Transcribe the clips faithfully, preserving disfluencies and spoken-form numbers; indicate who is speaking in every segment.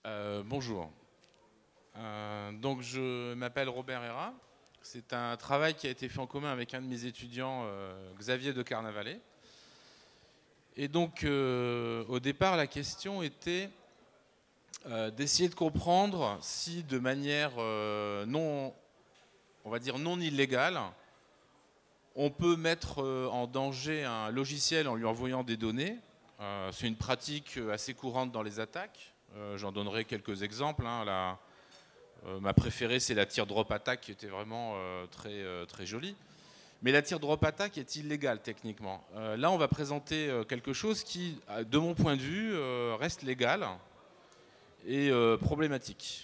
Speaker 1: Euh, bonjour. Euh, donc je m'appelle Robert Héra. C'est un travail qui a été fait en commun avec un de mes étudiants, euh, Xavier de Carnavalet. Et donc euh, au départ, la question était euh, d'essayer de comprendre si de manière euh, non, on va dire non illégale, on peut mettre euh, en danger un logiciel en lui envoyant des données. Euh, c'est une pratique assez courante dans les attaques. Euh, J'en donnerai quelques exemples. Hein. La, euh, ma préférée, c'est la teardrop attack, qui était vraiment euh, très, euh, très jolie. Mais la teardrop attack est illégale techniquement. Euh, là, on va présenter euh, quelque chose qui, de mon point de vue, euh, reste légal et euh, problématique.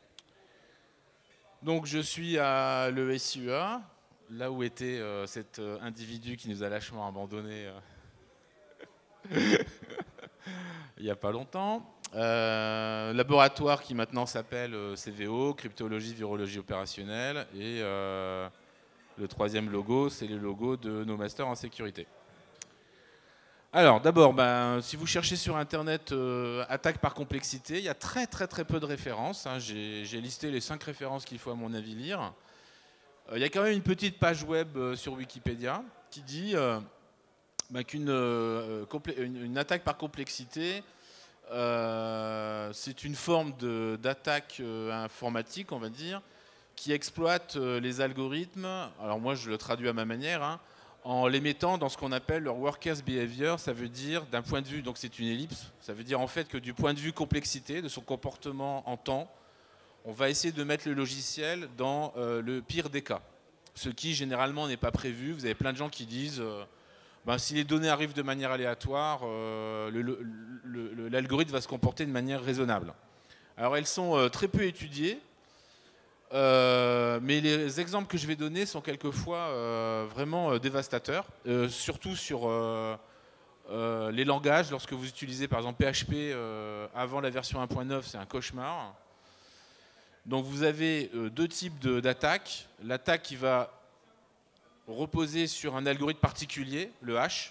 Speaker 1: Donc, je suis à l'E S U A, là où était euh, cet euh, individu qui nous a lâchement abandonnés euh, il n'y a pas longtemps. Euh, laboratoire qui maintenant s'appelle euh, C V O, Cryptologie, Virologie opérationnelle. Et euh, le troisième logo, c'est le logo de nos masters en sécurité. Alors d'abord, ben, si vous cherchez sur Internet euh, attaque par complexité, il y a très très très peu de références. Hein. J'ai listé les cinq références qu'il faut à mon avis lire. Euh, il y a quand même une petite page web euh, sur Wikipédia qui dit euh, ben, qu'une euh, une, une attaque par complexité, Euh, c'est une forme d'attaque euh, informatique, on va dire, qui exploite euh, les algorithmes, alors moi je le traduis à ma manière, hein, en les mettant dans ce qu'on appelle leur workers behavior. Ça veut dire, d'un point de vue, donc c'est une ellipse, ça veut dire en fait que du point de vue complexité, de son comportement en temps, on va essayer de mettre le logiciel dans euh, le pire des cas. Ce qui généralement n'est pas prévu. Vous avez plein de gens qui disent... Euh, Ben, si les données arrivent de manière aléatoire, euh, l'algorithme va se comporter de manière raisonnable. Alors elles sont euh, très peu étudiées, euh, mais les exemples que je vais donner sont quelquefois euh, vraiment euh, dévastateurs, euh, surtout sur euh, euh, les langages. Lorsque vous utilisez par exemple P H P euh, avant la version un point neuf, c'est un cauchemar. Donc vous avez euh, deux types d'attaques. L'attaque qui va reposer sur un algorithme particulier, le hash,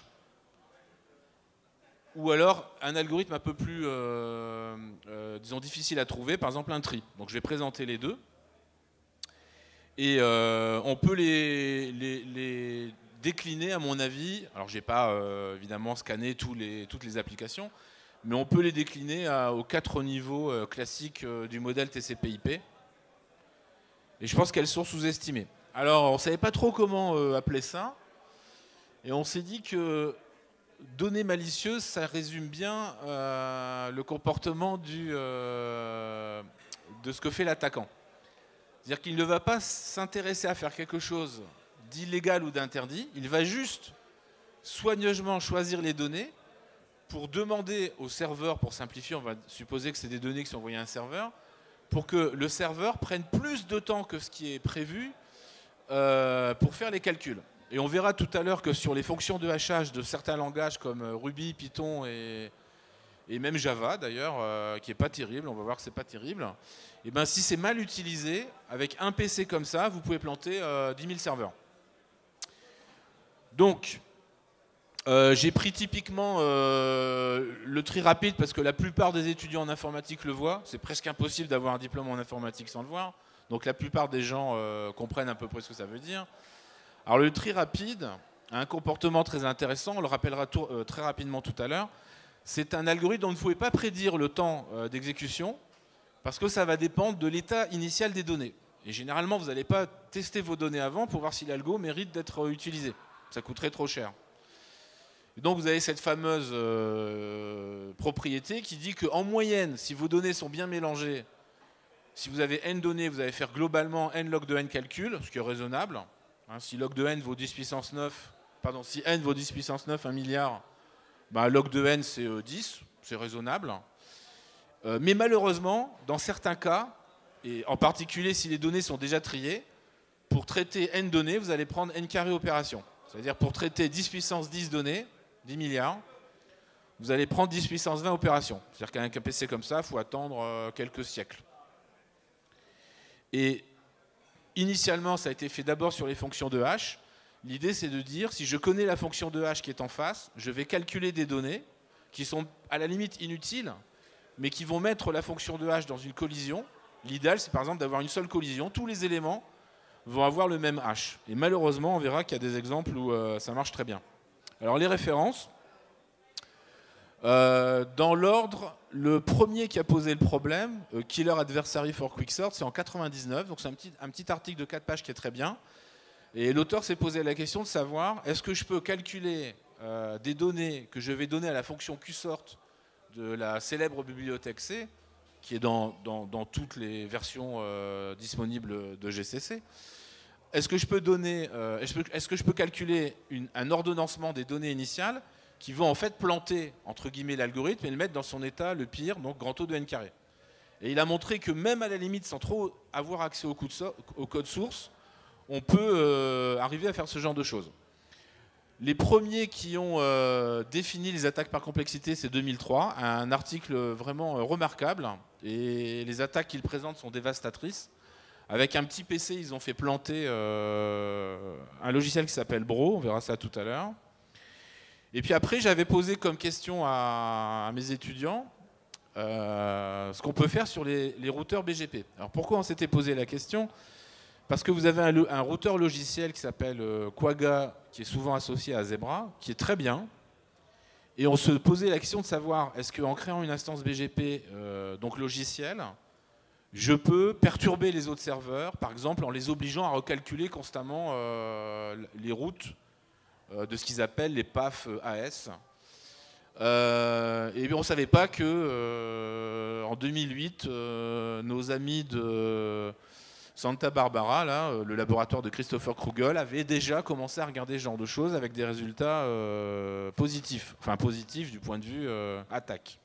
Speaker 1: ou alors un algorithme un peu plus, euh, euh, disons, difficile à trouver, par exemple un tri. Donc je vais présenter les deux. Et euh, on peut les, les, les décliner, à mon avis. Alors je n'ai pas euh, évidemment scanné tous les, toutes les applications, mais on peut les décliner à, aux quatre niveaux euh, classiques euh, du modèle T C P I P. Et je pense qu'elles sont sous-estimées. Alors, on ne savait pas trop comment euh, appeler ça. Et on s'est dit que données malicieuses, ça résume bien euh, le comportement du, euh, de ce que fait l'attaquant. C'est-à-dire qu'il ne va pas s'intéresser à faire quelque chose d'illégal ou d'interdit. Il va juste soigneusement choisir les données pour demander au serveur, pour simplifier, on va supposer que c'est des données qui sont envoyées à un serveur, pour que le serveur prenne plus de temps que ce qui est prévu Euh, pour faire les calculs. Et on verra tout à l'heure que sur les fonctions de hachage de certains langages comme Ruby, Python et, et même Java d'ailleurs, euh, qui n'est pas terrible, on va voir que c'est pas terrible, et ben si c'est mal utilisé, avec un P C comme ça, vous pouvez planter euh, dix mille serveurs. Donc, euh, j'ai pris typiquement euh, le tri rapide parce que la plupart des étudiants en informatique le voient. C'est presque impossible d'avoir un diplôme en informatique sans le voir. Donc la plupart des gens euh, comprennent à peu près ce que ça veut dire. Alors le tri rapide a un comportement très intéressant, on le rappellera tout, euh, très rapidement tout à l'heure. C'est un algorithme dont vous ne pouvez pas prédire le temps euh, d'exécution parce que ça va dépendre de l'état initial des données. Et généralement, vous n'allez pas tester vos données avant pour voir si l'algo mérite d'être utilisé. Ça coûterait trop cher. Et donc vous avez cette fameuse euh, propriété qui dit qu'en moyenne, si vos données sont bien mélangées, si vous avez n données, vous allez faire globalement n log de n calculs, ce qui est raisonnable. Hein, si log de n vaut dix puissance neuf, pardon, si n vaut dix puissance neuf, un milliard, bah, log de n c'est euh, dix, c'est raisonnable. Euh, mais malheureusement, dans certains cas, et en particulier si les données sont déjà triées, pour traiter n données, vous allez prendre n carré opération. C'est-à-dire pour traiter dix puissance dix données, dix milliards, vous allez prendre dix puissance vingt opérations. C'est-à-dire qu'avec un P C comme ça, il faut attendre euh, quelques siècles. Et initialement, ça a été fait d'abord sur les fonctions de hash. L'idée, c'est de dire, si je connais la fonction de hash qui est en face, je vais calculer des données qui sont à la limite inutiles, mais qui vont mettre la fonction de hash dans une collision. L'idéal, c'est par exemple d'avoir une seule collision. Tous les éléments vont avoir le même hash. Et malheureusement, on verra qu'il y a des exemples où euh, ça marche très bien. Alors les références. Euh, dans l'ordre, le premier qui a posé le problème, euh, Killer Adversary for Quicksort, c'est en quatre-vingt-dix-neuf. Donc c'est un petit, un petit article de quatre pages qui est très bien. Et l'auteur s'est posé la question de savoir, est-ce que je peux calculer euh, des données que je vais donner à la fonction Qsort de la célèbre bibliothèque C, qui est dans, dans, dans toutes les versions euh, disponibles de G C C. Est-ce que je peux donner, euh, est-ce que, est-ce que je peux calculer une, un ordonnancement des données initiales qui vont en fait planter, entre guillemets, l'algorithme et le mettre dans son état le pire, donc grand O de n carré. Et il a montré que même à la limite, sans trop avoir accès au, code, so au code source, on peut euh, arriver à faire ce genre de choses. Les premiers qui ont euh, défini les attaques par complexité, c'est deux mille trois, un article vraiment remarquable, et les attaques qu'ils présentent sont dévastatrices. Avec un petit P C, ils ont fait planter euh, un logiciel qui s'appelle Bro, on verra ça tout à l'heure. Et puis après, j'avais posé comme question à, à mes étudiants euh, ce qu'on peut faire sur les, les routeurs B G P. Alors pourquoi on s'était posé la question? Parce que vous avez un, un routeur logiciel qui s'appelle euh, Quagga, qui est souvent associé à Zebra, qui est très bien. Et on se posait la question de savoir, est-ce qu'en créant une instance B G P, euh, donc logiciel, je peux perturber les autres serveurs, par exemple en les obligeant à recalculer constamment euh, les routes de ce qu'ils appellent les P A F A S. Euh, et bien on ne savait pas que euh, en deux mille huit, euh, nos amis de Santa Barbara, là, le laboratoire de Christopher Krugel, avaient déjà commencé à regarder ce genre de choses avec des résultats euh, positifs. Enfin positifs du point de vue euh, attaque.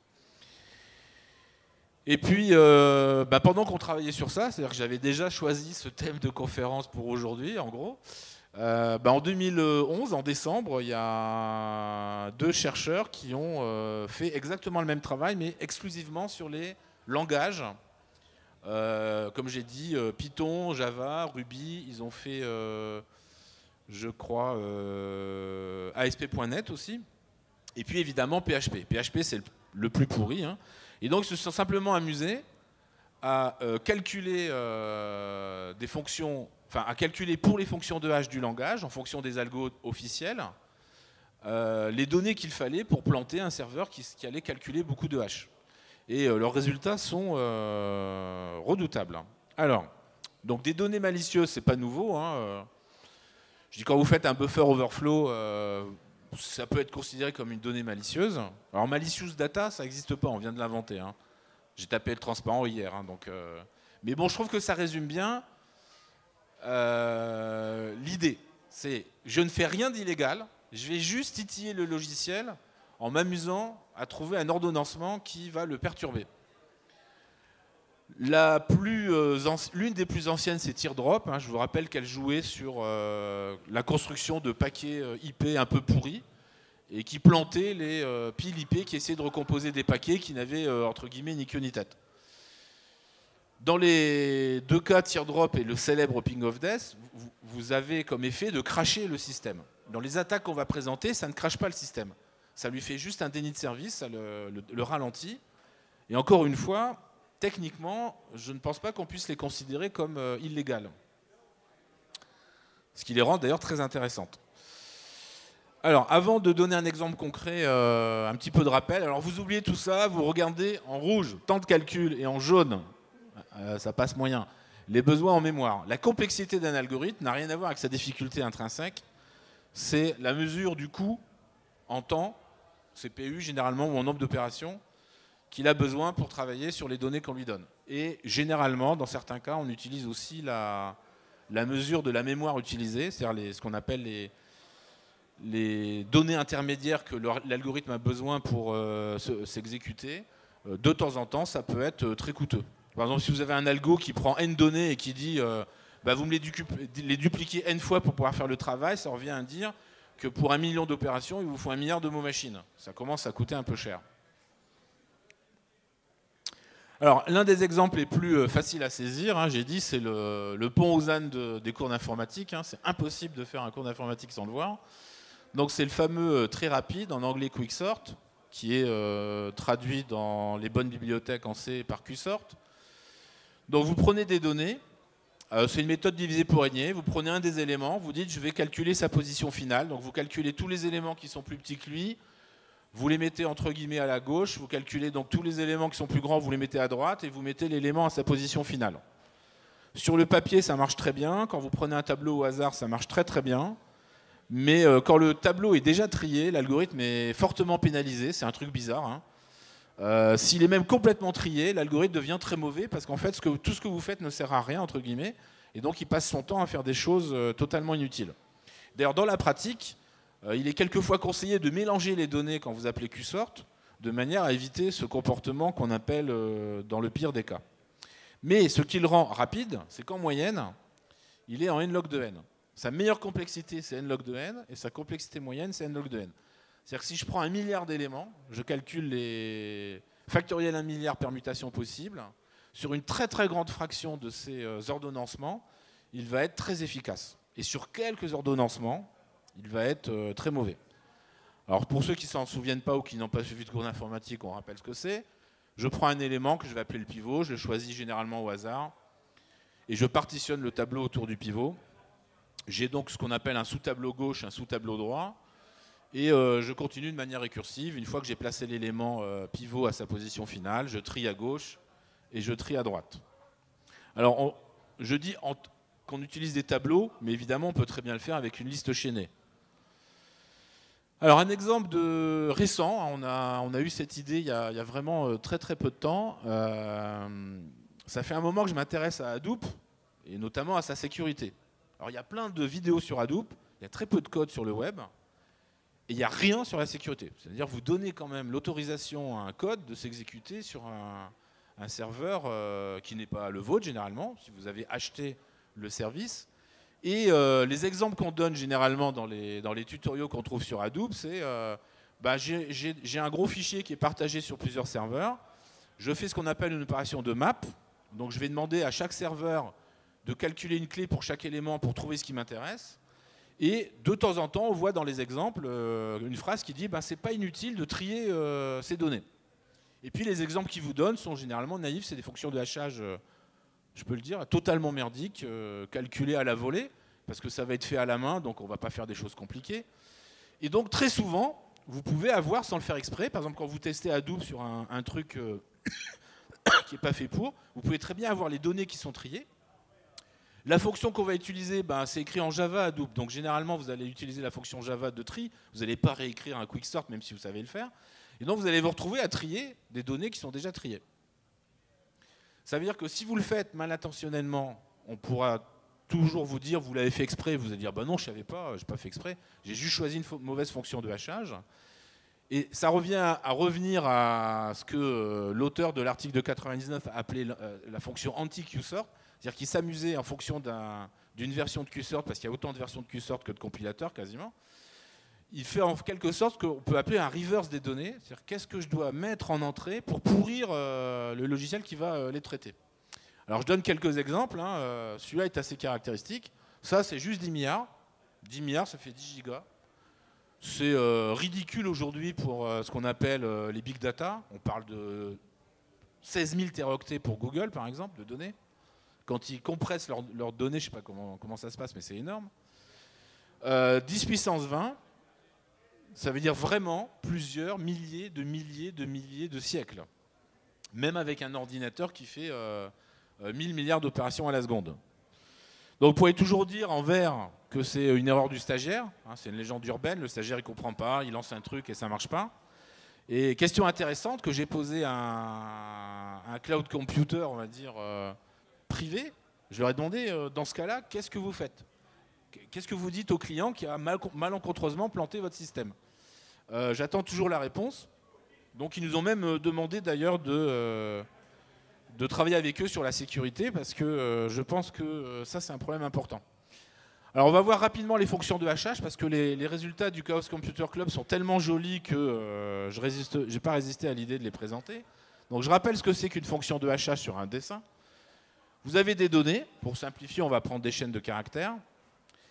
Speaker 1: Et puis, euh, bah, pendant qu'on travaillait sur ça, c'est-à-dire que j'avais déjà choisi ce thème de conférence pour aujourd'hui, en gros, Euh, bah en deux mille onze, en décembre, il y a deux chercheurs qui ont euh, fait exactement le même travail, mais exclusivement sur les langages. Euh, comme j'ai dit, euh, Python, Java, Ruby, ils ont fait, euh, je crois, euh, A S P point net aussi. Et puis évidemment P H P. P H P, c'est le, le plus pourri. Hein. Et donc, ils se sont simplement amusés à euh, calculer euh, des fonctions... Enfin, à calculer pour les fonctions de hash du langage, en fonction des algos officiels, euh, les données qu'il fallait pour planter un serveur qui, qui allait calculer beaucoup de hash. Et euh, leurs résultats sont euh, redoutables. Alors, donc des données malicieuses, c'est pas nouveau. Hein. Je dis quand vous faites un buffer overflow, euh, ça peut être considéré comme une donnée malicieuse. Alors malicious data, ça n'existe pas, on vient de l'inventer. Hein. J'ai tapé le transparent hier. Hein, donc, euh... Mais bon, je trouve que ça résume bien. Euh, l'idée, c'est je ne fais rien d'illégal, je vais juste titiller le logiciel en m'amusant à trouver un ordonnancement qui va le perturber. La plus, euh, l'une des plus anciennes, c'est Teardrop. Hein, je vous rappelle qu'elle jouait sur euh, la construction de paquets euh, I P un peu pourris et qui plantait les euh, piles I P qui essayaient de recomposer des paquets qui n'avaient euh, entre guillemets ni queue ni tête. Dans les deux cas, Teardrop et le célèbre Ping of Death, vous, vous avez comme effet de crasher le système. Dans les attaques qu'on va présenter, ça ne crache pas le système. Ça lui fait juste un déni de service, ça le, le, le ralentit. Et encore une fois, techniquement, je ne pense pas qu'on puisse les considérer comme euh, illégales. Ce qui les rend d'ailleurs très intéressantes. Alors, avant de donner un exemple concret, euh, un petit peu de rappel. Alors, vous oubliez tout ça, vous regardez en rouge, temps de calcul, et en jaune, Euh, ça passe moyen. Les besoins en mémoire. La complexité d'un algorithme n'a rien à voir avec sa difficulté intrinsèque. C'est la mesure du coût en temps, C P U généralement, ou en nombre d'opérations, qu'il a besoin pour travailler sur les données qu'on lui donne. Et généralement, dans certains cas, on utilise aussi la, la mesure de la mémoire utilisée, c'est-à-dire ce qu'on appelle les, les données intermédiaires que l'algorithme a besoin pour euh, s'exécuter. Euh, de temps en temps, ça peut être euh, très coûteux. Par exemple, si vous avez un algo qui prend n données et qui dit euh, bah, vous me les, les dupliquez n fois pour pouvoir faire le travail, ça revient à dire que pour un million d'opérations, il vous faut un milliard de mots machines. Ça commence à coûter un peu cher. Alors, l'un des exemples les plus faciles à saisir, hein, j'ai dit, c'est le, le pont aux ânes de, des cours d'informatique. Hein, c'est impossible de faire un cours d'informatique sans le voir. Donc, c'est le fameux euh, très rapide, en anglais Quicksort, qui est euh, traduit dans les bonnes bibliothèques en C par Qsort. Donc vous prenez des données, euh, c'est une méthode divisée pour régner, vous prenez un des éléments, vous dites je vais calculer sa position finale, donc vous calculez tous les éléments qui sont plus petits que lui, vous les mettez entre guillemets à la gauche, vous calculez donc tous les éléments qui sont plus grands, vous les mettez à droite et vous mettez l'élément à sa position finale. Sur le papier ça marche très bien, quand vous prenez un tableau au hasard ça marche très très bien. Mais euh, quand le tableau est déjà trié, l'algorithme est fortement pénalisé, c'est un truc bizarre. Hein. Euh, S'il est même complètement trié, l'algorithme devient très mauvais parce qu'en fait, ce que, tout ce que vous faites ne sert à rien, entre guillemets, et donc il passe son temps à faire des choses euh, totalement inutiles. D'ailleurs, dans la pratique, euh, il est quelquefois conseillé de mélanger les données quand vous appelez Qsort, de manière à éviter ce comportement qu'on appelle euh, dans le pire des cas. Mais ce qui le rend rapide, c'est qu'en moyenne, il est en n log de n. Sa meilleure complexité, c'est n log de n, et sa complexité moyenne, c'est n log de n. C'est-à-dire que si je prends un milliard d'éléments, je calcule les factoriels un milliard permutations possibles, sur une très très grande fraction de ces euh, ordonnancements, il va être très efficace. Et sur quelques ordonnancements, il va être euh, très mauvais. Alors pour ceux qui ne s'en souviennent pas ou qui n'ont pas suivi de cours d'informatique, on rappelle ce que c'est. Je prends un élément que je vais appeler le pivot, je le choisis généralement au hasard, et je partitionne le tableau autour du pivot. J'ai donc ce qu'on appelle un sous-tableau gauche, un sous-tableau droit, et euh, je continue de manière récursive. Une fois que j'ai placé l'élément euh, pivot à sa position finale, je trie à gauche et je trie à droite. Alors, on, je dis qu'on utilise des tableaux, mais évidemment, on peut très bien le faire avec une liste chaînée. Alors, un exemple de récent, on a, on a eu cette idée il y a, il y a vraiment très très peu de temps. Euh, ça fait un moment que je m'intéresse à Hadoop, et notamment à sa sécurité. Alors il y a plein de vidéos sur Hadoop, il y a très peu de code sur le web, et il n'y a rien sur la sécurité. C'est-à-dire vous donnez quand même l'autorisation à un code de s'exécuter sur un, un serveur euh, qui n'est pas le vôtre généralement, si vous avez acheté le service. Et euh, les exemples qu'on donne généralement dans les, dans les tutoriaux qu'on trouve sur Hadoop, c'est euh, bah, j'ai un gros fichier qui est partagé sur plusieurs serveurs, je fais ce qu'on appelle une opération de map, donc je vais demander à chaque serveur de calculer une clé pour chaque élément pour trouver ce qui m'intéresse. Et de temps en temps, on voit dans les exemples euh, une phrase qui dit ben, « c'est pas inutile de trier euh, ces données ». Et puis les exemples qu'ils vous donnent sont généralement naïfs, c'est des fonctions de hachage, euh, je peux le dire, totalement merdiques, euh, calculées à la volée, parce que ça va être fait à la main, donc on ne va pas faire des choses compliquées. Et donc très souvent, vous pouvez avoir, sans le faire exprès, par exemple quand vous testez Hadoop sur un, un truc euh, qui n'est pas fait pour, vous pouvez très bien avoir les données qui sont triées. La fonction qu'on va utiliser, ben, c'est écrit en Java Hadoop. Donc généralement, vous allez utiliser la fonction Java de tri. Vous n'allez pas réécrire un quicksort, même si vous savez le faire. Et donc vous allez vous retrouver à trier des données qui sont déjà triées. Ça veut dire que si vous le faites mal intentionnellement, on pourra toujours vous dire, vous l'avez fait exprès. Vous allez dire, ben non, je ne savais pas, je n'ai pas fait exprès. J'ai juste choisi une mauvaise fonction de hachage. Et ça revient à revenir à ce que euh, l'auteur de l'article de quatre-vingt-dix-neuf a appelé la, euh, la fonction anti-Qsort. C'est-à-dire qu'il s'amusait en fonction d'une un, version de Qsort, parce qu'il y a autant de versions de Qsort que de compilateurs quasiment. Il fait en quelque sorte ce qu'on peut appeler un reverse des données, c'est-à-dire qu'est-ce que je dois mettre en entrée pour pourrir euh, le logiciel qui va euh, les traiter. Alors je donne quelques exemples, hein. euh, celui-là est assez caractéristique. Ça c'est juste dix milliards, dix milliards ça fait dix gigas. C'est euh, ridicule aujourd'hui pour euh, ce qu'on appelle euh, les big data. On parle de seize mille téraoctets pour Google par exemple, de données. Quand ils compressent leurs leur données, je ne sais pas comment, comment ça se passe, mais c'est énorme. Euh, dix puissance vingt, ça veut dire vraiment plusieurs milliers de milliers de milliers de siècles. Même avec un ordinateur qui fait euh, mille milliards d'opérations à la seconde. Donc vous pouvez toujours dire en vert que c'est une erreur du stagiaire. Hein, c'est une légende urbaine, le stagiaire il ne comprend pas, il lance un truc et ça ne marche pas. Et question intéressante que j'ai posée à un, un cloud computer, on va dire... Euh, privé, je leur ai demandé, euh, dans ce cas-là, qu'est-ce que vous faites? Qu'est-ce que vous dites au client qui a mal, malencontreusement planté votre système? euh, J'attends toujours la réponse. Donc ils nous ont même demandé d'ailleurs de, euh, de travailler avec eux sur la sécurité, parce que euh, je pense que euh, ça c'est un problème important. Alors on va voir rapidement les fonctions de hachage, parce que les, les résultats du Chaos Computer Club sont tellement jolis que euh, je n'ai pas résisté à l'idée de les présenter. Donc je rappelle ce que c'est qu'une fonction de hachage sur un dessin. Vous avez des données, pour simplifier, on va prendre des chaînes de caractères.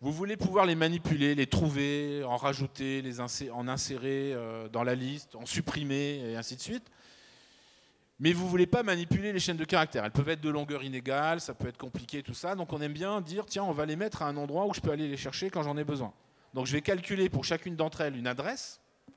Speaker 1: Vous voulez pouvoir les manipuler, les trouver, en rajouter, les insé en insérer euh, dans la liste, en supprimer, et ainsi de suite. Mais vous ne voulez pas manipuler les chaînes de caractères. Elles peuvent être de longueur inégale, ça peut être compliqué, tout ça. Donc on aime bien dire, tiens, on va les mettre à un endroit où je peux aller les chercher quand j'en ai besoin. Donc je vais calculer pour chacune d'entre elles une adresse.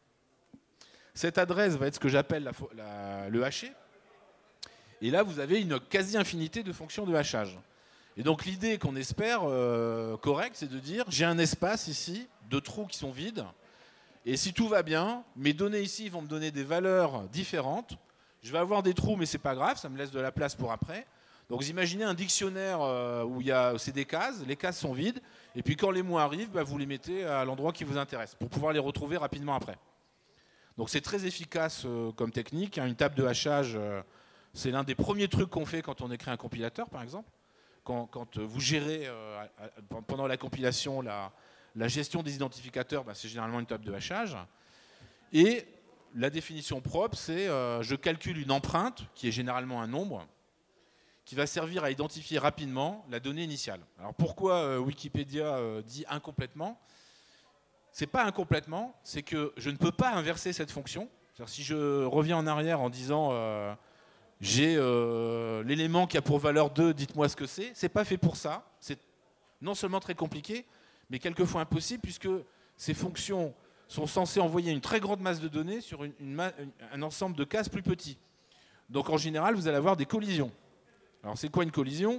Speaker 1: Cette adresse va être ce que j'appelle la, la, le haché. Et là, vous avez une quasi-infinité de fonctions de hachage. Et donc l'idée qu'on espère euh, correcte, c'est de dire, j'ai un espace ici de trous qui sont vides. Et si tout va bien, mes données ici vont me donner des valeurs différentes. Je vais avoir des trous, mais ce n'est pas grave, ça me laisse de la place pour après. Donc vous imaginez un dictionnaire euh, où il y a, c'est des cases, les cases sont vides, et puis quand les mots arrivent, bah, vous les mettez à l'endroit qui vous intéresse, pour pouvoir les retrouver rapidement après. Donc c'est très efficace euh, comme technique, hein. Une table de hachage, euh, c'est l'un des premiers trucs qu'on fait quand on écrit un compilateur, par exemple. Quand, quand vous gérez, euh, pendant la compilation, la, la gestion des identificateurs, bah, c'est généralement une table de hachage. Et la définition propre, c'est euh, je calcule une empreinte, qui est généralement un nombre, qui va servir à identifier rapidement la donnée initiale. Alors pourquoi euh, Wikipédia euh, dit incomplètement? C'est pas incomplètement, c'est que je ne peux pas inverser cette fonction. C'est-à-dire, si je reviens en arrière en disant euh, j'ai euh, l'élément qui a pour valeur deux, dites-moi ce que c'est, c'est pas fait pour ça. C'est non seulement très compliqué, mais quelquefois impossible, puisque ces fonctions sont censées envoyer une très grande masse de données sur une, une, un ensemble de cases plus petits. Donc en général, vous allez avoir des collisions. Alors c'est quoi une collision?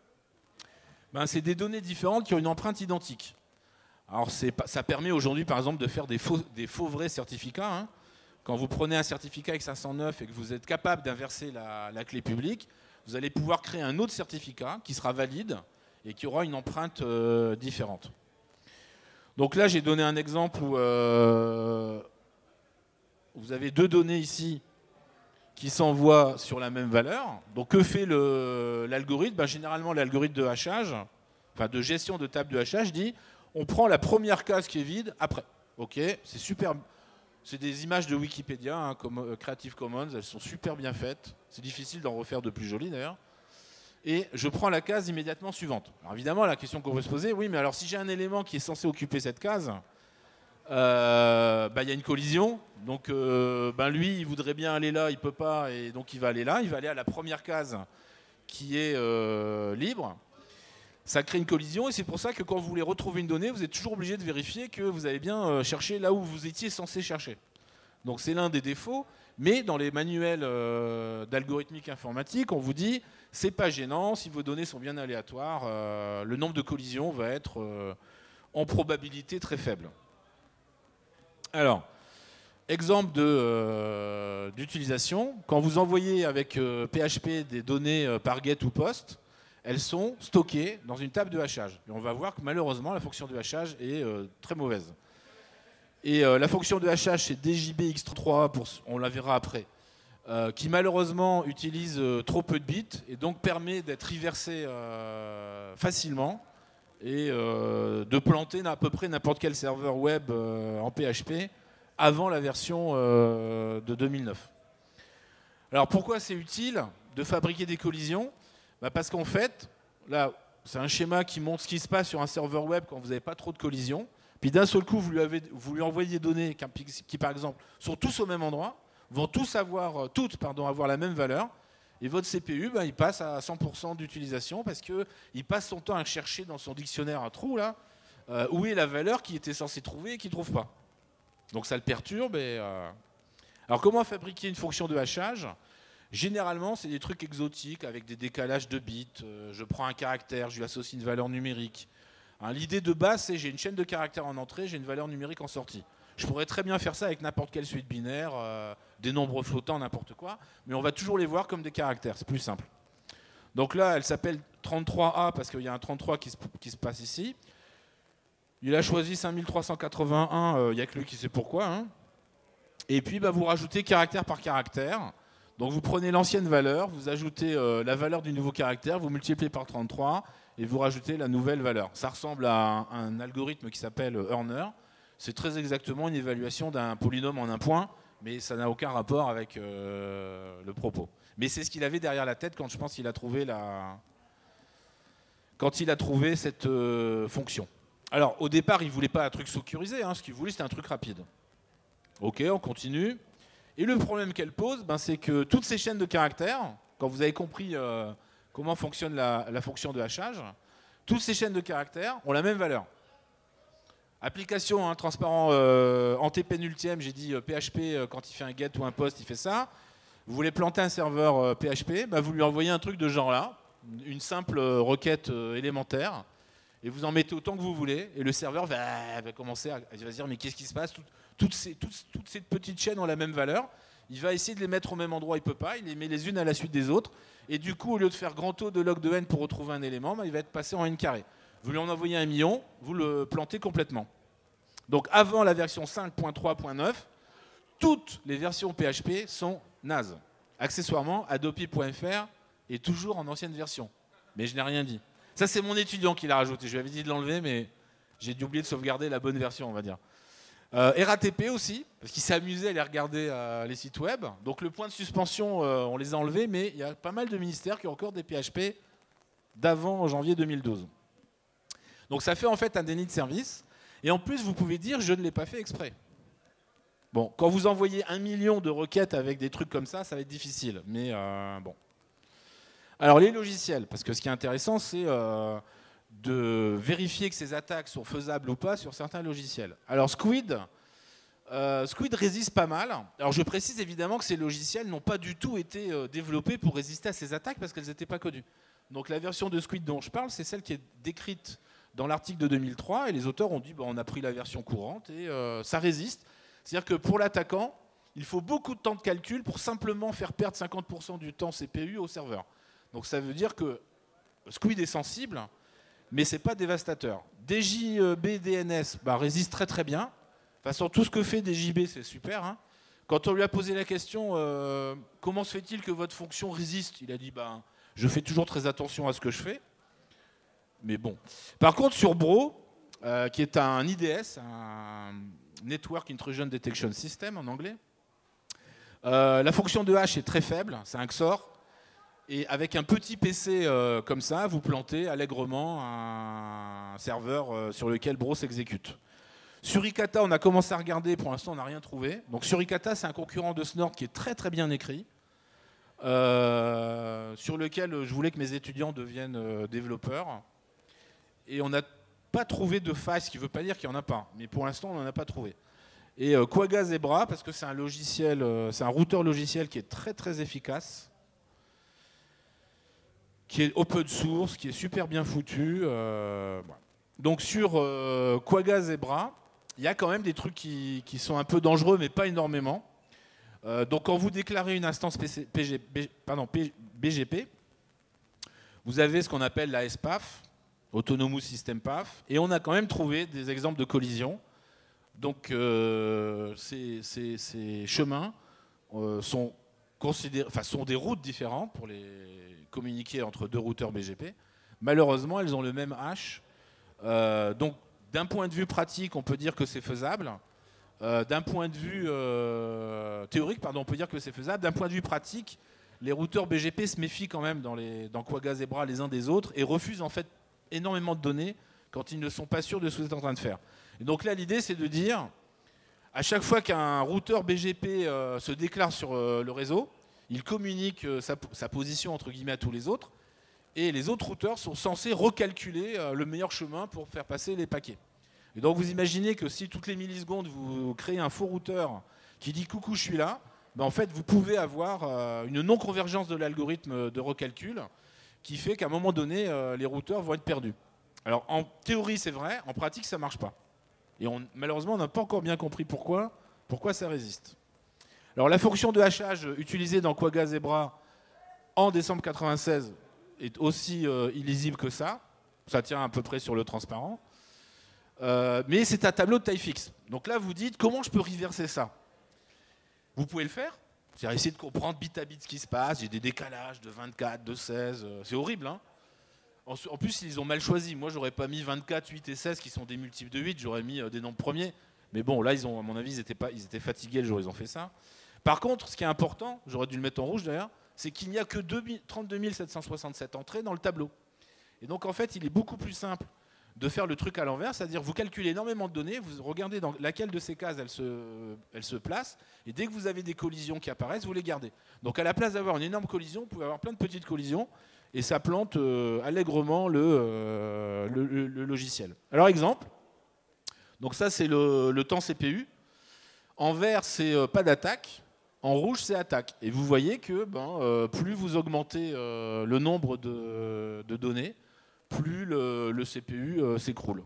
Speaker 1: Ben, c'est des données différentes qui ont une empreinte identique. Alors ça permet aujourd'hui par exemple de faire des faux, des faux vrais certificats. Hein. Quand vous prenez un certificat X cinq cent neuf et que vous êtes capable d'inverser la, la clé publique, vous allez pouvoir créer un autre certificat qui sera valide et qui aura une empreinte euh, différente. Donc là j'ai donné un exemple où euh, vous avez deux données ici qui s'envoient sur la même valeur. Donc que fait l'algorithme? Ben, généralement l'algorithme de hachage, enfin de gestion de table de hachage dit on prend la première case qui est vide après. Ok, c'est super. C'est des images de Wikipédia, hein, comme Creative Commons, elles sont super bien faites. C'est difficile d'en refaire de plus jolies d'ailleurs. Et je prends la case immédiatement suivante. Alors évidemment, la question qu'on peut se poser, oui, mais alors si j'ai un élément qui est censé occuper cette case, euh, bah, y a une collision. Donc euh, ben lui, il voudrait bien aller là, il ne peut pas, et donc il va aller là. Il va aller à la première case qui est euh, libre. Ça crée une collision et c'est pour ça que quand vous voulez retrouver une donnée, vous êtes toujours obligé de vérifier que vous avez bien cherché là où vous étiez censé chercher. Donc c'est l'un des défauts, mais dans les manuels euh, d'algorithmique informatique, on vous dit c'est pas gênant, si vos données sont bien aléatoires, euh, le nombre de collisions va être euh, en probabilité très faible. Alors, exemple d'utilisation, de, euh, quand vous envoyez avec euh, P H P des données euh, par get ou post, elles sont stockées dans une table de hachage. Et on va voir que malheureusement, la fonction de hachage est euh, très mauvaise. Et euh, la fonction de hachage, c'est D J B X trois, pour, on la verra après, euh, qui malheureusement utilise euh, trop peu de bits et donc permet d'être reversée euh, facilement et euh, de planter à peu près n'importe quel serveur web euh, en P H P avant la version euh, de deux mille neuf. Alors pourquoi c'est utile de fabriquer des collisions? Bah parce qu'en fait, là, c'est un schéma qui montre ce qui se passe sur un serveur web quand vous n'avez pas trop de collisions. Puis d'un seul coup, vous lui, avez, vous lui envoyez des données qui, qui, par exemple, sont tous au même endroit, vont tous avoir, toutes pardon, avoir la même valeur. Et votre C P U, bah, il passe à cent pour cent d'utilisation parce qu'il passe son temps à chercher dans son dictionnaire un trou, là, euh, où est la valeur qu'il était censé trouver et qu'il ne trouve pas. Donc ça le perturbe. Et, euh... Alors comment fabriquer une fonction de hachage? Généralement, c'est des trucs exotiques avec des décalages de bits. Euh, je prends un caractère, je lui associe une valeur numérique. Hein, l'idée de base, c'est j'ai une chaîne de caractères en entrée, j'ai une valeur numérique en sortie. Je pourrais très bien faire ça avec n'importe quelle suite binaire, euh, des nombres flottants, n'importe quoi, mais on va toujours les voir comme des caractères, c'est plus simple. Donc là, elle s'appelle trente-trois A parce qu'il y a un trente-trois qui se, qui se passe ici. Il a choisi cinq mille trois cent quatre-vingt-un, il euh, n'y a que lui qui sait pourquoi. Hein. Et puis, bah, vous rajoutez caractère par caractère. Donc vous prenez l'ancienne valeur, vous ajoutez euh, la valeur du nouveau caractère, vous multipliez par trente-trois et vous rajoutez la nouvelle valeur. Ça ressemble à un, un algorithme qui s'appelle Earner. C'est très exactement une évaluation d'un polynôme en un point, mais ça n'a aucun rapport avec euh, le propos. Mais c'est ce qu'il avait derrière la tête quand je pense qu'il a trouvé la... quand il a trouvé cette euh, fonction. Alors, au départ, ils ne voulaient pas un truc sécurisé. Hein. Ce qu'ils voulaient, c'était un truc rapide. Ok, on continue. Et le problème qu'elle pose, ben, c'est que toutes ces chaînes de caractères, quand vous avez compris euh, comment fonctionne la, la fonction de hachage, toutes ces chaînes de caractères ont la même valeur. Application hein, transparent euh, antépénultième, j'ai dit euh, P H P, euh, quand il fait un get ou un post, il fait ça. Vous voulez planter un serveur euh, P H P, ben, vous lui envoyez un truc de genre là, une simple euh, requête euh, élémentaire, et vous en mettez autant que vous voulez, et le serveur va, va commencer à il va se dire mais qu'est-ce qui se passe? Tout, toutes, ces, toutes, toutes ces petites chaînes ont la même valeur, il va essayer de les mettre au même endroit, il ne peut pas, il les met les unes à la suite des autres, et du coup au lieu de faire grand O de log de n pour retrouver un élément, ben, il va être passé en n carré. Vous lui en envoyez un million, vous le plantez complètement. Donc avant la version cinq point trois point neuf, toutes les versions P H P sont nazes. Accessoirement, Adopi point F R est toujours en ancienne version. Mais je n'ai rien dit. Ça, c'est mon étudiant qui l'a rajouté. Je lui avais dit de l'enlever, mais j'ai oublié de sauvegarder la bonne version, on va dire. Euh, R A T P aussi, parce qu'il s'est amusé à aller regarder euh, les sites web. Donc le point de suspension, euh, on les a enlevés, mais il y a pas mal de ministères qui ont encore des P H P d'avant janvier deux mille douze. Donc ça fait en fait un déni de service. Et en plus, vous pouvez dire, je ne l'ai pas fait exprès. Bon, quand vous envoyez un million de requêtes avec des trucs comme ça, ça va être difficile. Mais euh, bon. Alors les logiciels, parce que ce qui est intéressant, c'est euh, de vérifier que ces attaques sont faisables ou pas sur certains logiciels. Alors Squid, euh, Squid résiste pas mal. Alors je précise évidemment que ces logiciels n'ont pas du tout été euh, développés pour résister à ces attaques parce qu'elles n'étaient pas connues. Donc la version de Squid dont je parle, c'est celle qui est décrite dans l'article de deux mille trois, et les auteurs ont dit bah, on a pris la version courante et euh, ça résiste. C'est-à-dire que pour l'attaquant, il faut beaucoup de temps de calcul pour simplement faire perdre cinquante pour cent du temps C P U au serveur. Donc ça veut dire que Squid est sensible, mais ce n'est pas dévastateur. D J B D N S bah, résiste très très bien. De toute façon, tout ce que fait D J B, c'est super. Hein. Quand on lui a posé la question euh, comment se fait-il que votre fonction résiste, il a dit bah, je fais toujours très attention à ce que je fais. Mais bon. Par contre, sur Bro, euh, qui est un I D S, un Network Intrusion Detection System en anglais, euh, la fonction de hash est très faible, c'est un X O R, et avec un petit P C euh, comme ça, vous plantez allègrement un serveur euh, sur lequel Bro s'exécute. Sur Ikata, on a commencé à regarder, pour l'instant on n'a rien trouvé. Donc sur Ikata, c'est un concurrent de Snort qui est très très bien écrit, euh, sur lequel je voulais que mes étudiants deviennent euh, développeurs. Et on n'a pas trouvé de faille, ce qui ne veut pas dire qu'il n'y en a pas. Mais pour l'instant, on n'en a pas trouvé. Et euh, Quagga Zebra, parce que c'est un logiciel, euh, c'est un routeur logiciel qui est très très efficace, qui est open source, qui est super bien foutu. Euh, voilà. Donc sur euh, Quagga Zebra, il y a quand même des trucs qui, qui sont un peu dangereux, mais pas énormément. Euh, donc quand vous déclarez une instance P C, P G, B, pardon, B G P, vous avez ce qu'on appelle la S P A F, Autonomous System Path, et on a quand même trouvé des exemples de collisions. Donc euh, ces, ces, ces chemins euh, sont, enfin, sont des routes différentes pour les communiquer entre deux routeurs B G P. Malheureusement, elles ont le même hash. Euh, donc d'un point de vue pratique, on peut dire que c'est faisable. Euh, d'un point de vue euh, théorique, pardon, on peut dire que c'est faisable. D'un point de vue pratique, les routeurs B G P se méfient quand même dans, les, dans Quagga Zebra les uns des autres et refusent en fait énormément de données quand ils ne sont pas sûrs de ce qu'ils sont en train de faire. Et donc là, l'idée, c'est de dire, à chaque fois qu'un routeur B G P euh, se déclare sur euh, le réseau, il communique euh, sa, sa position entre guillemets à tous les autres, et les autres routeurs sont censés recalculer euh, le meilleur chemin pour faire passer les paquets. Et donc vous imaginez que si toutes les millisecondes, vous créez un faux routeur qui dit « coucou, je suis là », ben en fait, vous pouvez avoir euh, une non-convergence de l'algorithme de recalcul qui fait qu'à un moment donné, euh, les routeurs vont être perdus. Alors, en théorie, c'est vrai. En pratique, ça ne marche pas. Et on, malheureusement, on n'a pas encore bien compris pourquoi, pourquoi ça résiste. Alors, la fonction de hachage utilisée dans Quagga Zebra en décembre quatre-vingt-seize est aussi euh, illisible que ça. Ça tient à peu près sur le transparent. Euh, mais c'est un tableau de taille fixe. Donc là, vous dites, comment je peux reverser ça? Vous pouvez le faire. C'est-à-dire essayer de comprendre bit à bit ce qui se passe. J'ai des décalages de vingt-quatre, de seize. C'est horrible, hein. En plus, ils ont mal choisi. Moi, j'aurais pas mis vingt-quatre, huit et seize qui sont des multiples de huit. J'aurais mis des nombres premiers. Mais bon, là, ils ont, à mon avis, ils étaient, pas, ils étaient fatigués le jour où ils ont fait ça. Par contre, ce qui est important, j'aurais dû le mettre en rouge d'ailleurs, c'est qu'il n'y a que trente-deux mille sept cent soixante-sept entrées dans le tableau. Et donc, en fait, il est beaucoup plus simple de faire le truc à l'envers, c'est-à-dire vous calculez énormément de données, vous regardez dans laquelle de ces cases elle se, elle se place, et dès que vous avez des collisions qui apparaissent, vous les gardez. Donc à la place d'avoir une énorme collision, vous pouvez avoir plein de petites collisions, et ça plante euh, allègrement le, euh, le, le, le logiciel. Alors exemple, donc ça c'est le, le temps C P U. En vert, c'est euh, pas d'attaque. En rouge, c'est attaque. Et vous voyez que ben, euh, plus vous augmentez euh, le nombre de, de données, plus le, le C P U euh, s'écroule.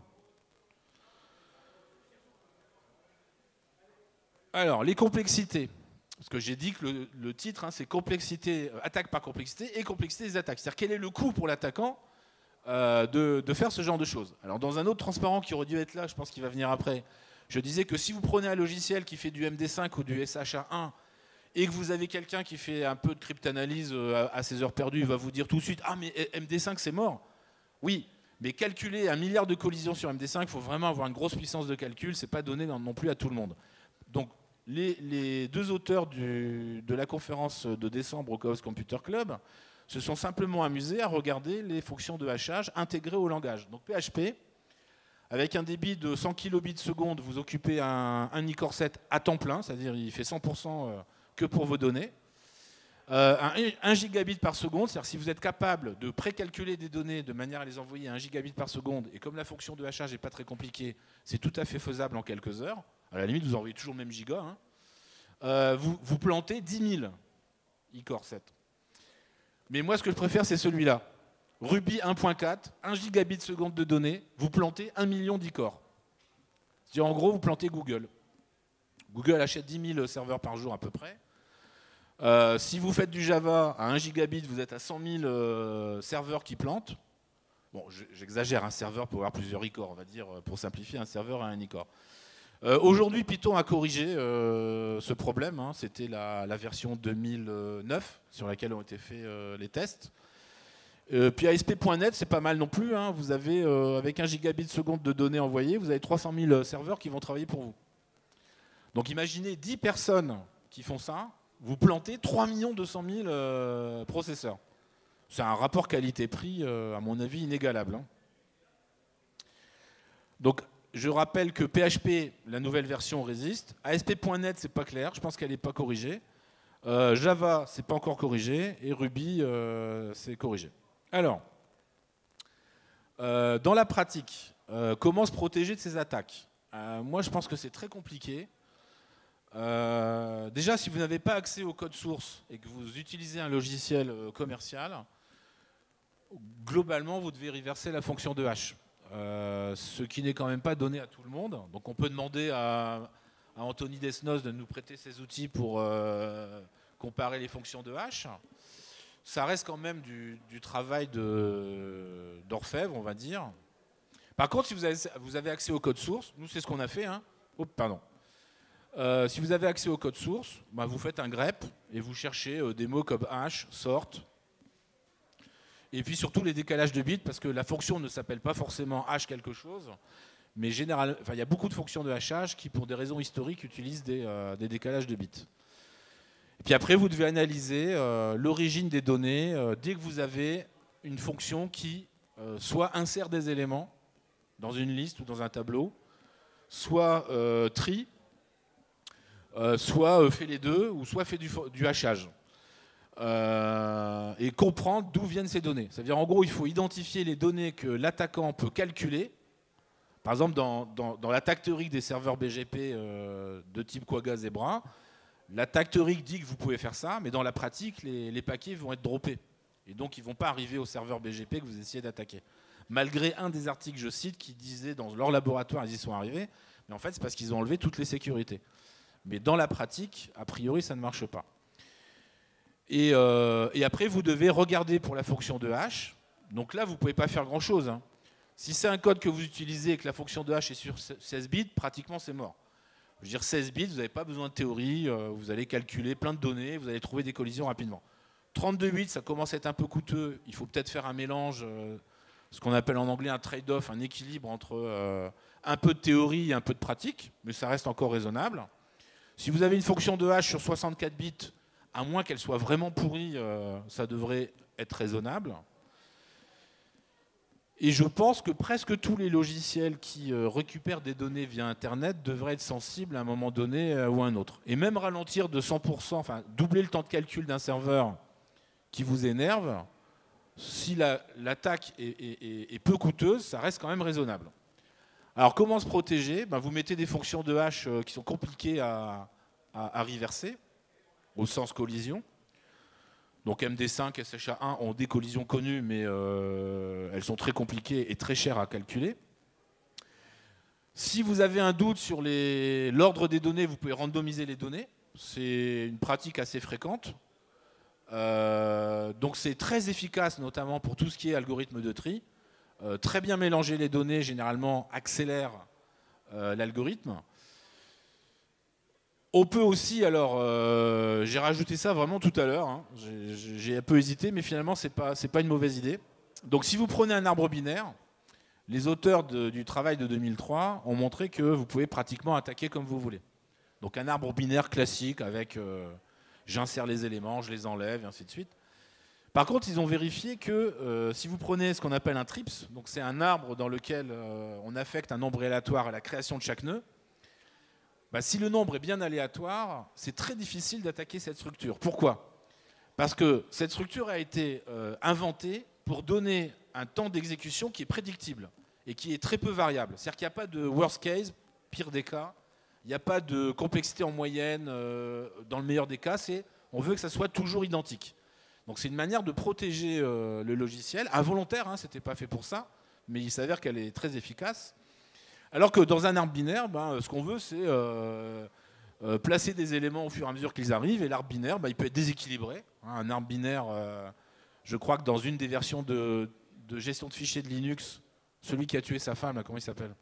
Speaker 1: Alors, les complexités. Parce que j'ai dit que le, le titre, hein, c'est complexité, attaque par complexité et complexité des attaques. C'est-à-dire quel est le coût pour l'attaquant euh, de, de faire ce genre de choses. Alors, dans un autre transparent qui aurait dû être là, je pense qu'il va venir après, je disais que si vous prenez un logiciel qui fait du M D cinq ou du S H A un, et que vous avez quelqu'un qui fait un peu de cryptanalyse à ses heures perdues, il va vous dire tout de suite « Ah, mais M D cinq, c'est mort !» Oui, mais calculer un milliard de collisions sur M D cinq, il faut vraiment avoir une grosse puissance de calcul, ce n'est pas donné non plus à tout le monde. Donc, les, les deux auteurs du, de la conférence de décembre au Chaos Computer Club se sont simplement amusés à regarder les fonctions de hachage intégrées au langage. Donc P H P, avec un débit de cent kilobits seconde, vous occupez un, un i core sept à temps plein, c'est-à-dire il fait cent pour cent que pour vos données. Euh, un, un gigabit par seconde, c'est-à-dire si vous êtes capable de précalculer des données de manière à les envoyer à un gigabit par seconde, et comme la fonction de hachage n'est pas très compliquée, c'est tout à fait faisable en quelques heures. À la limite, vous envoyez toujours le même giga. Hein. Euh, vous, vous plantez dix mille i core sept. Mais moi, ce que je préfère, c'est celui-là. Ruby un point quatre, un gigabit seconde de données, vous plantez un million d'i core. C'est-à-dire, en gros, vous plantez Google. Google achète dix mille serveurs par jour à peu près. Euh, si vous faites du Java à un gigabit, vous êtes à cent mille euh, serveurs qui plantent. Bon, j'exagère, un serveur peut avoir plusieurs i-core, on va dire, pour simplifier, un serveur à un i-core. Euh, Aujourd'hui, Python a corrigé euh, ce problème. Hein. C'était la, la version deux mille neuf sur laquelle ont été faits euh, les tests. Euh, puis A S P point net, c'est pas mal non plus. Hein. Vous avez, euh, avec un gigabit seconde de données envoyées, vous avez trois cent mille serveurs qui vont travailler pour vous. Donc imaginez dix personnes qui font ça, vous plantez trois millions deux cent mille euh, processeurs. C'est un rapport qualité-prix, euh, à mon avis, inégalable. Hein. Donc, je rappelle que P H P, la nouvelle version, résiste. A S P point net, c'est pas clair, je pense qu'elle n'est pas corrigée. Euh, Java, c'est pas encore corrigé. Et Ruby, euh, c'est corrigé. Alors, euh, dans la pratique, euh, comment se protéger de ces attaques? euh, Moi, je pense que c'est très compliqué. Euh, déjà, si vous n'avez pas accès au code source et que vous utilisez un logiciel euh, commercial, globalement, vous devez reverser la fonction de hash. Euh, ce qui n'est quand même pas donné à tout le monde. Donc on peut demander à, à Anthony Desnos de nous prêter ses outils pour euh, comparer les fonctions de hash. Ça reste quand même du, du travail d'orfèvre, on va dire. Par contre, si vous avez, vous avez accès au code source, nous c'est ce qu'on a fait. Hein. Oh, pardon. Euh, si vous avez accès au code source, bah, vous faites un grep et vous cherchez euh, des mots comme hash, sort. Et puis surtout les décalages de bits, parce que la fonction ne s'appelle pas forcément hash quelque chose, mais généralement, enfin, il y a beaucoup de fonctions de hachage qui, pour des raisons historiques, utilisent des, euh, des décalages de bits. Et puis après, vous devez analyser euh, l'origine des données euh, dès que vous avez une fonction qui euh, soit insère des éléments dans une liste ou dans un tableau, soit euh, trie, euh, soit euh, fait les deux, ou soit fait du, du hachage. Euh, et comprendre d'où viennent ces données. C'est-à-dire, en gros, il faut identifier les données que l'attaquant peut calculer. Par exemple, dans, dans, dans l'attaque théorique des serveurs B G P euh, de type Quagga Zebra, l'attaque théorique dit que vous pouvez faire ça, mais dans la pratique, les, les paquets vont être droppés. Et donc, ils ne vont pas arriver au serveur B G P que vous essayez d'attaquer. Malgré un des articles que je cite qui disait dans leur laboratoire, ils y sont arrivés, mais en fait, c'est parce qu'ils ont enlevé toutes les sécurités. Mais dans la pratique, a priori, ça ne marche pas. Et, euh, et après, vous devez regarder pour la fonction de hash. Donc là, vous ne pouvez pas faire grand-chose. Hein. Si c'est un code que vous utilisez et que la fonction de hash est sur seize bits, pratiquement, c'est mort. Je veux dire, seize bits, vous n'avez pas besoin de théorie. Euh, vous allez calculer plein de données, vous allez trouver des collisions rapidement. trente-deux bits, ça commence à être un peu coûteux. Il faut peut-être faire un mélange, euh, ce qu'on appelle en anglais un trade-off, un équilibre entre euh, un peu de théorie et un peu de pratique, mais ça reste encore raisonnable. Si vous avez une fonction de hash sur soixante-quatre bits, à moins qu'elle soit vraiment pourrie, euh, ça devrait être raisonnable. Et je pense que presque tous les logiciels qui euh, récupèrent des données via Internet devraient être sensibles à un moment donné euh, ou à un autre. Et même ralentir de cent pour cent, enfin doubler le temps de calcul d'un serveur qui vous énerve, si l'attaque la, est, est, est peu coûteuse, ça reste quand même raisonnable. Alors comment se protéger? Ben, vous mettez des fonctions de hash euh, qui sont compliquées à, à, à reverser, au sens collision. Donc M D cinq, S H A un ont des collisions connues, mais euh, elles sont très compliquées et très chères à calculer. Si vous avez un doute sur l'ordre des données, vous pouvez randomiser les données. C'est une pratique assez fréquente. Euh, donc c'est très efficace, notamment pour tout ce qui est algorithme de tri. Euh, très bien mélanger les données, généralement, accélère euh, l'algorithme. On peut aussi, alors, euh, j'ai rajouté ça vraiment tout à l'heure, hein, j'ai un peu hésité, mais finalement, ce n'est pas, c'est pas une mauvaise idée. Donc, si vous prenez un arbre binaire, les auteurs de, du travail de deux mille trois ont montré que vous pouvez pratiquement attaquer comme vous voulez. Donc, un arbre binaire classique avec euh, j'insère les éléments, je les enlève, et ainsi de suite. Par contre, ils ont vérifié que euh, si vous prenez ce qu'on appelle un trips, donc c'est un arbre dans lequel euh, on affecte un nombre aléatoire à la création de chaque nœud, bah, si le nombre est bien aléatoire, c'est très difficile d'attaquer cette structure. Pourquoi? Parce que cette structure a été euh, inventée pour donner un temps d'exécution qui est prédictible et qui est très peu variable. C'est-à-dire qu'il n'y a pas de worst case, pire des cas, il n'y a pas de complexité en moyenne, euh, dans le meilleur des cas, c'est on veut que ça soit toujours identique. Donc c'est une manière de protéger euh, le logiciel, involontaire, hein, ce n'était pas fait pour ça, mais il s'avère qu'elle est très efficace. Alors que dans un arbre binaire, ben, ce qu'on veut, c'est euh, euh, placer des éléments au fur et à mesure qu'ils arrivent, et l'arbre binaire, ben, il peut être déséquilibré. Hein, un arbre binaire, euh, je crois que dans une des versions de, de gestion de fichiers de Linux, celui qui a tué sa femme, là, comment il s'appelle?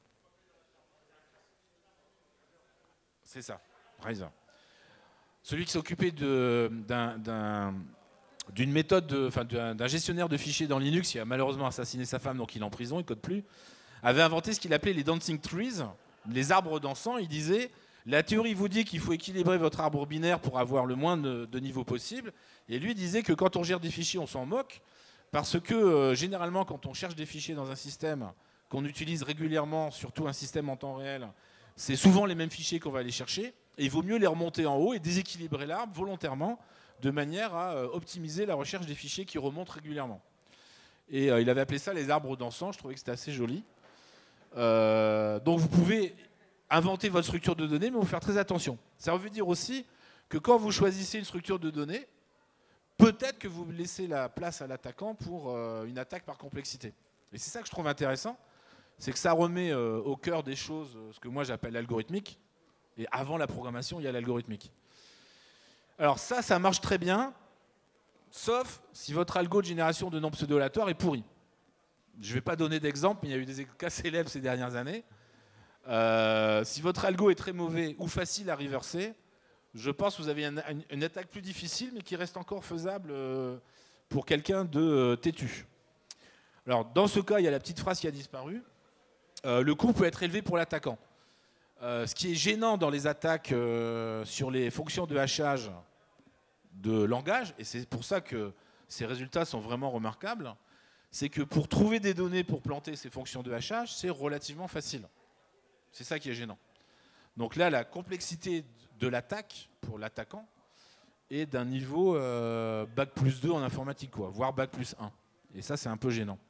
Speaker 1: C'est ça, Riser. Celui qui s'occupait d'un... d'une méthode, enfin d'un gestionnaire de fichiers dans Linux qui a malheureusement assassiné sa femme, donc il est en prison, il ne code plus, avait inventé ce qu'il appelait les dancing trees, les arbres dansants. Il disait, la théorie vous dit qu'il faut équilibrer votre arbre binaire pour avoir le moins de, de niveaux possible. Et lui disait que quand on gère des fichiers, on s'en moque, parce que euh, généralement, quand on cherche des fichiers dans un système qu'on utilise régulièrement, surtout un système en temps réel, c'est souvent les mêmes fichiers qu'on va aller chercher, et il vaut mieux les remonter en haut et déséquilibrer l'arbre volontairement, de manière à euh, optimiser la recherche des fichiers qui remontent régulièrement. Et euh, il avait appelé ça les arbres dansants, je trouvais que c'était assez joli. Euh, donc vous pouvez inventer votre structure de données, mais vous faire très attention. Ça veut dire aussi que quand vous choisissez une structure de données, peut-être que vous laissez la place à l'attaquant pour euh, une attaque par complexité. Et c'est ça que je trouve intéressant, c'est que ça remet euh, au cœur des choses euh, ce que moi j'appelle l'algorithmique. Et avant la programmation, il y a l'algorithmique. Alors ça, ça marche très bien, sauf si votre algo de génération de noms pseudo-aléatoires est pourri. Je ne vais pas donner d'exemple, mais il y a eu des cas célèbres ces dernières années. Euh, si votre algo est très mauvais ou facile à reverser, je pense que vous avez une, une attaque plus difficile, mais qui reste encore faisable euh, pour quelqu'un de euh, têtu. Alors, dans ce cas, il y a la petite phrase qui a disparu. Euh, le coût peut être élevé pour l'attaquant. Euh, ce qui est gênant dans les attaques euh, sur les fonctions de hachage de langage, et c'est pour ça que ces résultats sont vraiment remarquables, c'est que pour trouver des données pour planter ces fonctions de hachage, c'est relativement facile. C'est ça qui est gênant. Donc là, la complexité de l'attaque pour l'attaquant est d'un niveau euh, bac plus deux en informatique, quoi, voire bac plus un. Et ça, c'est un peu gênant.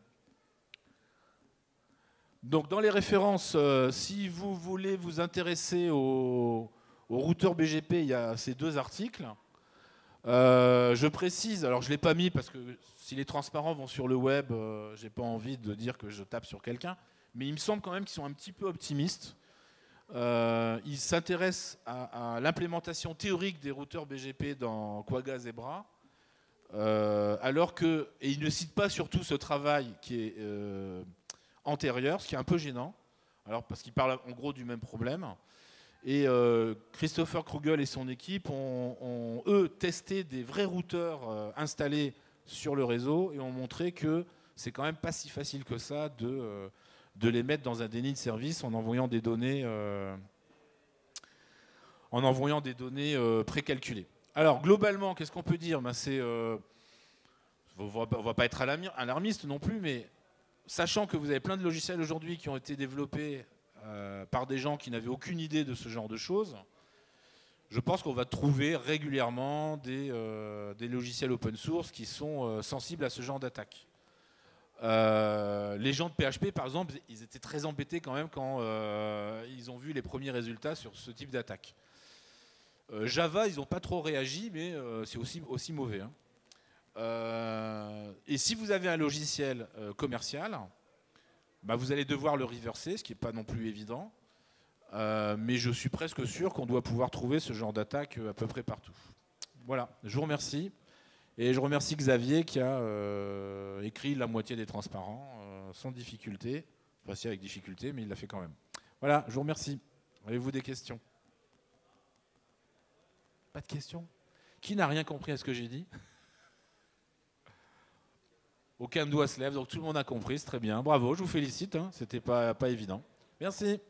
Speaker 1: Donc dans les références, euh, si vous voulez vous intéresser au, au routeur B G P, il y a ces deux articles. Euh, je précise, alors je ne l'ai pas mis parce que si les transparents vont sur le web, euh, je n'ai pas envie de dire que je tape sur quelqu'un, mais il me semble quand même qu'ils sont un petit peu optimistes. Euh, ils s'intéressent à, à l'implémentation théorique des routeurs B G P dans Quagga Zebra, euh, alors que, et ils ne citent pas surtout ce travail qui est euh, antérieur, ce qui est un peu gênant, alors parce qu'ils parlent en gros du même problème. Et euh, Christopher Krugel et son équipe ont, ont, eux, testé des vrais routeurs euh, installés sur le réseau et ont montré que c'est quand même pas si facile que ça de, euh, de les mettre dans un déni de service en envoyant des données, euh, en envoyant des données euh, précalculées. Alors, globalement, qu'est-ce qu'on peut dire? Ben, c'est, euh, on ne va pas être alarmiste non plus, mais sachant que vous avez plein de logiciels aujourd'hui qui ont été développés euh, par des gens qui n'avaient aucune idée de ce genre de choses, je pense qu'on va trouver régulièrement des, euh, des logiciels open source qui sont euh, sensibles à ce genre d'attaque. Euh, les gens de P H P, par exemple, ils étaient très embêtés quand même quand euh, ils ont vu les premiers résultats sur ce type d'attaque. Euh, Java, ils n'ont pas trop réagi, mais euh, c'est aussi, aussi mauvais. Hein. Euh, et si vous avez un logiciel euh, commercial, bah vous allez devoir le reverser, ce qui n'est pas non plus évident. Euh, mais je suis presque sûr qu'on doit pouvoir trouver ce genre d'attaque à peu près partout. Voilà, je vous remercie. Et je remercie Xavier qui a euh, écrit la moitié des transparents euh, sans difficulté. Enfin, si avec difficulté, mais il l'a fait quand même. Voilà, je vous remercie. Avez-vous des questions? Pas de questions? Qui n'a rien compris à ce que j'ai dit? Aucun doigt se lève, donc tout le monde a compris, c'est très bien. Bravo, je vous félicite, hein, c'était pas, pas évident. Merci.